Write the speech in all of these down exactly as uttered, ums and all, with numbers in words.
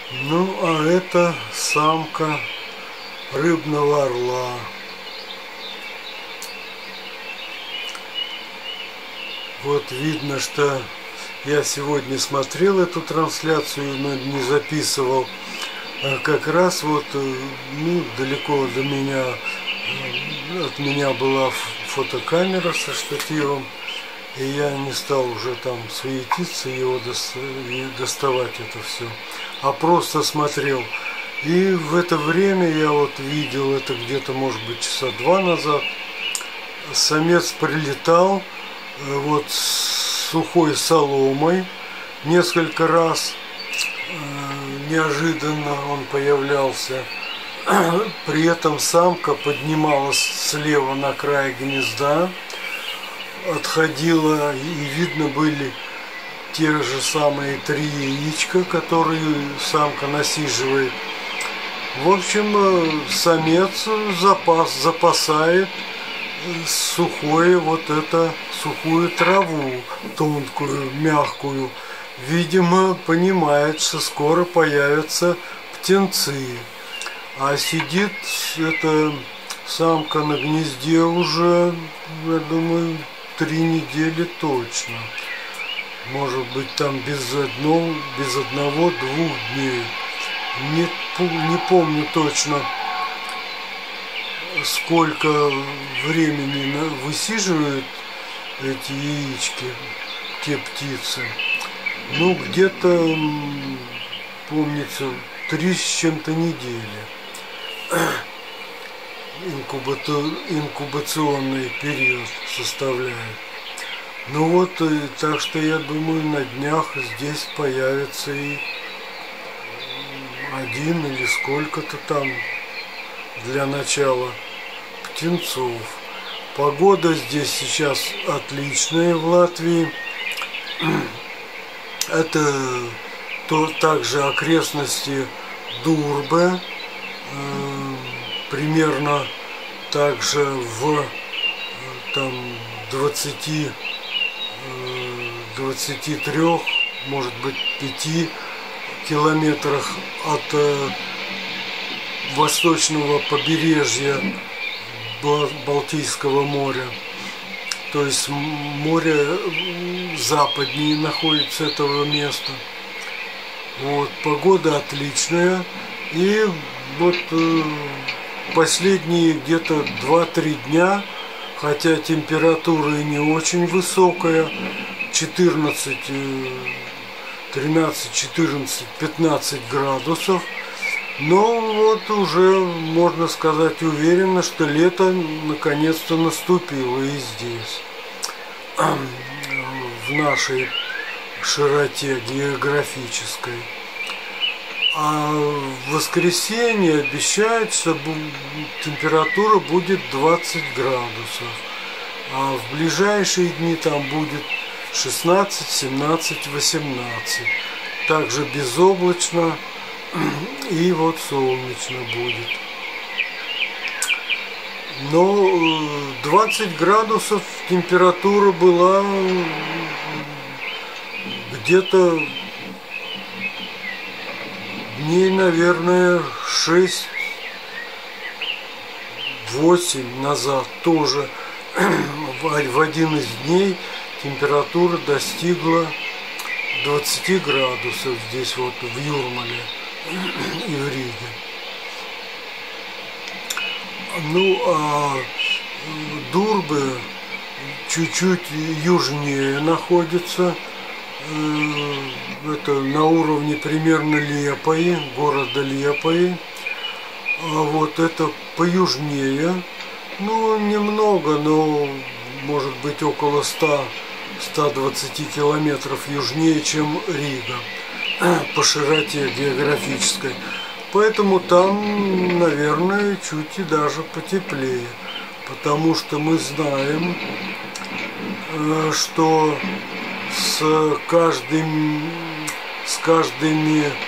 Ну, а это самка рыбного орла. Вот видно, что я сегодня смотрел эту трансляцию, но не записывал. Как раз вот, ну, далеко до меня, от меня была фотокамера со штативом, и я не стал уже там суетиться, его доставать это все, а просто смотрел. И в это время я вот видел, это где-то, может быть, часа два назад, самец прилетал вот с сухой соломой несколько раз. Неожиданно он появлялся. При этом самка поднималась слева на край гнезда, отходила, и видно были те же самые три яичка, которые самка насиживает. В общем, самец запас, запасает сухое, вот это, сухую траву, тонкую, мягкую. Видимо, понимает, что скоро появятся птенцы. А сидит эта самка на гнезде уже, я думаю, три недели точно. Может быть, там без одного, без одного-двух дней. Не, не помню точно, сколько времени высиживают эти яички, те птицы. Ну, где-то, помнится, три с чем-то недели. Инкубационный период составляет. Ну вот, так что я думаю, на днях здесь появится и один или сколько-то там для начала птенцов. Погода здесь сейчас отличная в Латвии. Это то, также окрестности Дурбе, э, примерно также в там, двадцати, двадцати трёх, может быть, пяти километрах от э, восточного побережья Балтийского моря. То есть море западнее находится этого места. Вот, погода отличная. И вот э, последние где-то два-три дня, хотя температура и не очень высокая, четырнадцать, тринадцать, четырнадцать, пятнадцать градусов, но вот уже можно сказать уверенно, что лето наконец-то наступило и здесь, в нашей широте географической. А в воскресенье обещают, что температура будет двадцать градусов, а в ближайшие дни там будет шестнадцать, семнадцать, восемнадцать. Также безоблачно и вот солнечно будет. Но двадцать градусов температура была где-то дней, наверное, шесть-восемь назад тоже. В один из дней температура достигла двадцати градусов здесь вот в Юрмале и в Риге. Ну, а Дурбе чуть-чуть южнее находится. Это на уровне примерно Лиепаи, города Лиепаи. А вот это поюжнее. Ну, немного, но может быть около ста-ста двадцати километров южнее, чем Рига по широте географической. Поэтому там, наверное, чуть и даже потеплее. Потому что мы знаем, что с каждым, с каждыми э,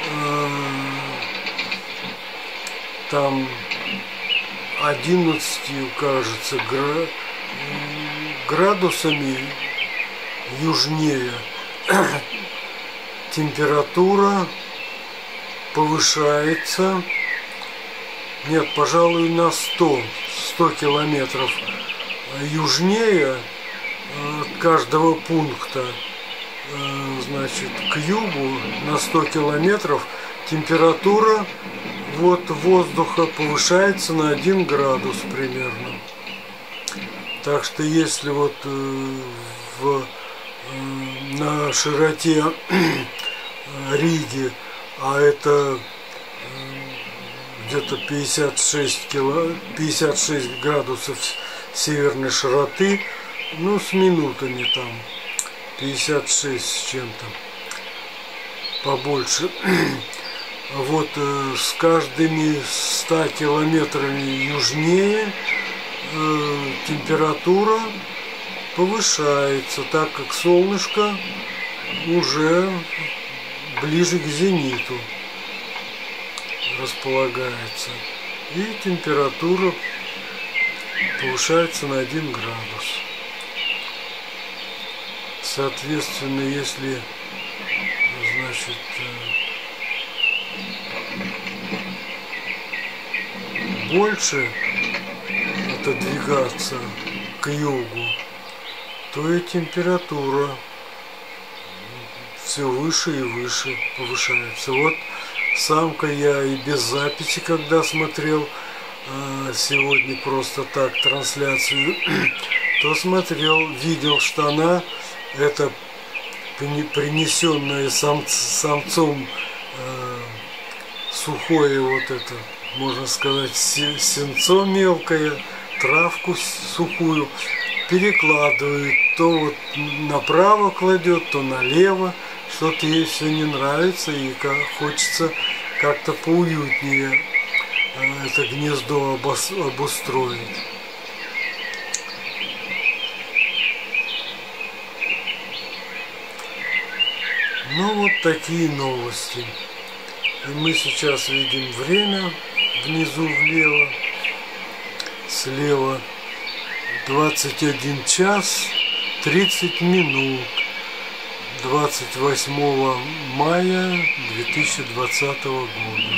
там одиннадцатью, кажется, гра, градусами южнее температура повышается, нет, пожалуй, на сто километров южнее от каждого пункта, значит, к югу на сто километров температура вот воздуха повышается на один градус примерно. Так что если вот в, на широте Риги, а это где-то пятьдесят шесть градусов северной широты, ну с минутами там пятьдесят шесть с чем-то, побольше. Вот э, с каждыми ста километрами южнее э, температура повышается, так как солнышко уже ближе к зениту располагается. И температура повышается на один градус. Соответственно, если, значит, больше отодвигаться к югу, то и температура все выше и выше повышается. Вот самка, я и без записи, когда смотрел сегодня просто так трансляцию, то смотрел, видел, что она, это принесенное сам, самцом э, сухое вот это, можно сказать, сенцо мелкое, травку сухую, перекладывает, то вот направо кладет, то налево, что-то ей все не нравится, и как, хочется как-то поуютнее э, это гнездо обос, обустроить. Ну вот такие новости. И мы сейчас видим время внизу влево, слева двадцать один час тридцать минут двадцать восьмого мая две тысячи двадцатого года.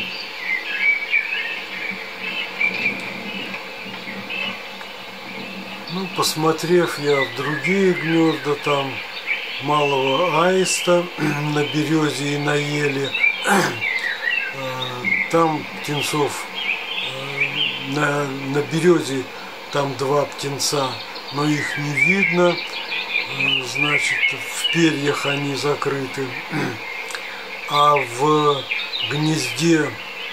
Ну, посмотрев я в другие гнезда, там малого аиста на березе и на еле, там птенцов на, на березе, там два птенца, но их не видно, значит, в перьях они закрыты, а в гнезде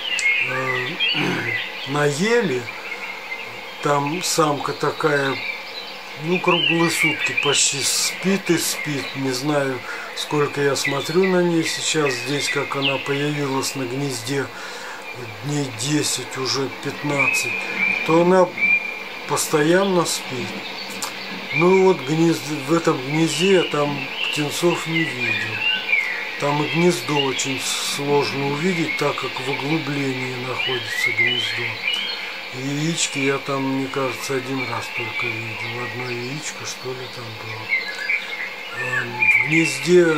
на еле там самка такая, ну, круглые сутки почти спит и спит. Не знаю, сколько я смотрю на ней сейчас здесь, как она появилась на гнезде, дней десять, уже пятнадцать, то она постоянно спит. Ну вот гнезд, в этом гнезде я там птенцов не видел. Там и гнездо очень сложно увидеть, так как в углублении находится гнездо. Яички я там, мне кажется, один раз только видел. Одно яичко, что ли, там было. В гнезде,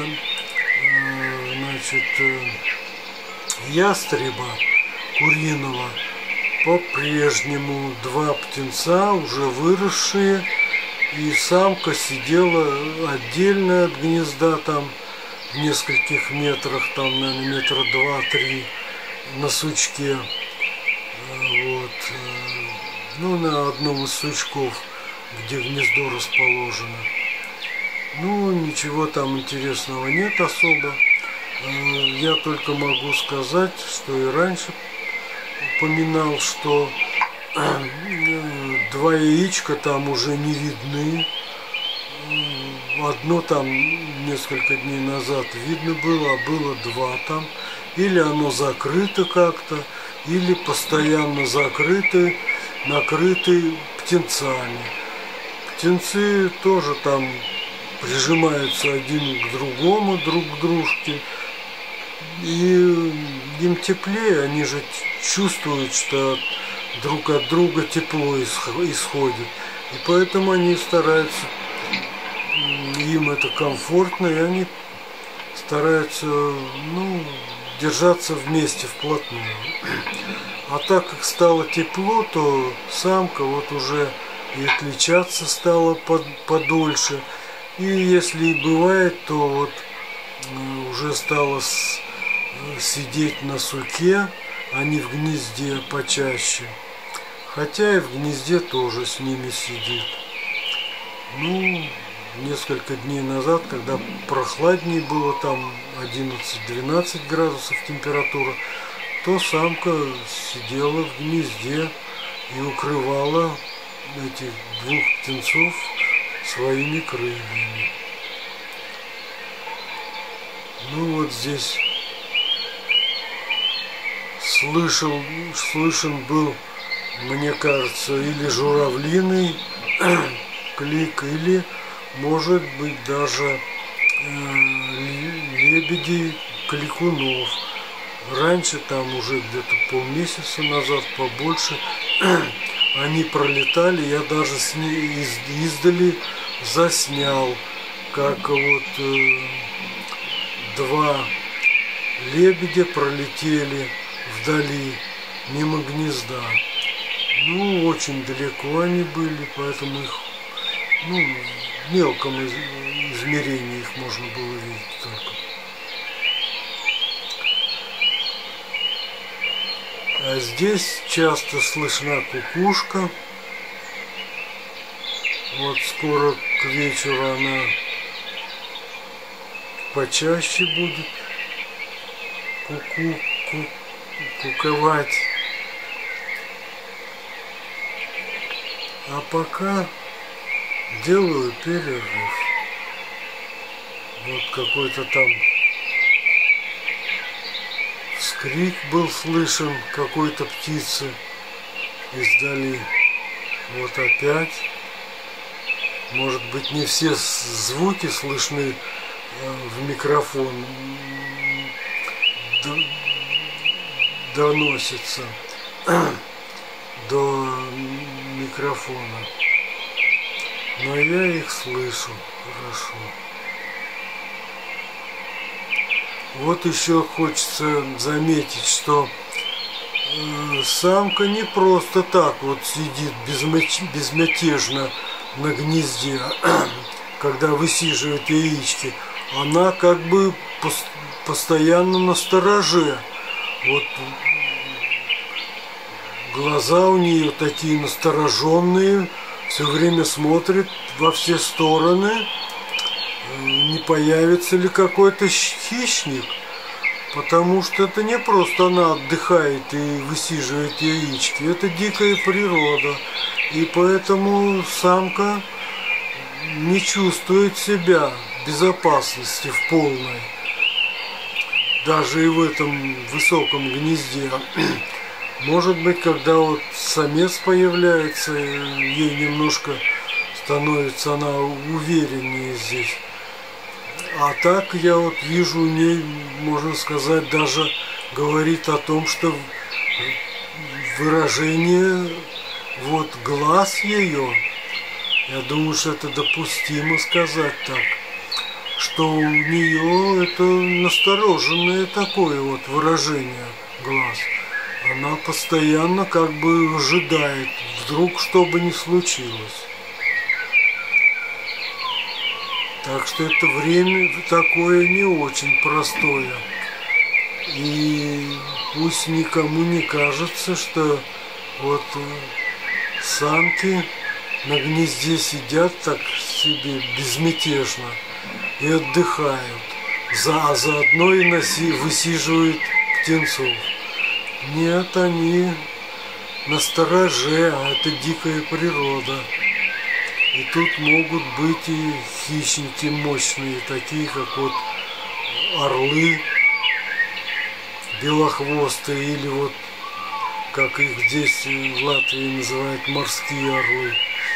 значит, ястреба куриного по-прежнему два птенца, уже выросшие, и самка сидела отдельно от гнезда, там в нескольких метрах, там, наверное, метра два-три на сучке. Вот. Ну, на одном из сучков, где гнездо расположено. Ну, ничего там интересного нет особо. Я только могу сказать, что и раньше упоминал, что два яичка там уже не видны. Одно там несколько дней назад видно было, а было два там. Или оно закрыто как-то, или постоянно закрыты, накрыты птенцами. Птенцы тоже там прижимаются один к другому, друг к дружке. И им теплее, они же чувствуют, что друг от друга тепло исходит. И поэтому они стараются, им это комфортно, и они стараются, ну, держаться вместе вплотную. А так как стало тепло, то самка вот уже и отличаться стала под, подольше. И если и бывает, то вот уже стала с, сидеть на суке, а не в гнезде почаще. Хотя и в гнезде тоже с ними сидит. Ну, несколько дней назад, когда прохладнее было, там одиннадцать-двенадцать градусов температура, то самка сидела в гнезде и укрывала этих двух птенцов своими крыльями. Ну вот здесь слышал, слышен был, мне кажется, или журавлиный клик, или, может быть, даже э, лебедей, кликунов. Раньше, там уже где-то полмесяца назад, побольше, они пролетали, я даже с ней из, издали заснял, как вот э, два лебедя пролетели вдали, мимо гнезда. Ну, очень далеко они были, поэтому их, ну, в мелком из, измерении их можно было видеть только. А здесь часто слышна кукушка. Вот скоро к вечеру она почаще будет куку, ку, куковать. А пока делаю перерыв. Вот какой-то там вскрик был слышен какой-то птицы издали. Вот опять. Может быть, не все звуки слышны в микрофон, доносятся до микрофона. Но я их слышу хорошо. Вот еще хочется заметить, что э, самка не просто так вот сидит безмятежно на гнезде, когда высиживает яички. Она как бы пос постоянно настороже. Вот глаза у нее такие настороженные, все время смотрит во все стороны, не появится ли какой-то хищник, потому что это не просто она отдыхает и высиживает яички, это дикая природа, и поэтому самка не чувствует себя в безопасности в полной, даже и в этом высоком гнезде. Может быть, когда вот самец появляется, ей немножко становится она увереннее здесь. А так я вот вижу у ней, можно сказать, даже говорит о том, что выражение вот глаз ее, я думаю, что это допустимо сказать так, что у нее это настороженное такое вот выражение глаз. Она постоянно как бы ожидает, вдруг что бы ни случилось. Так что это время такое не очень простое. И пусть никому не кажется, что вот самки на гнезде сидят так себе безмятежно и отдыхают, а заодно и носи, высиживают птенцов. Нет, они настороже, а это дикая природа. И тут могут быть и хищники мощные, такие как вот орлы белохвостые, или вот как их здесь в Латвии называют морские орлы.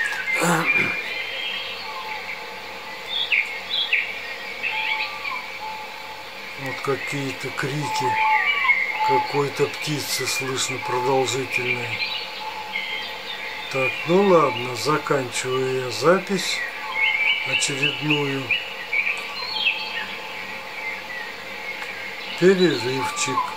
Вот какие-то крики какой-то птицы слышно продолжительные. Так, ну ладно, заканчиваю я запись очередную. перерывчик.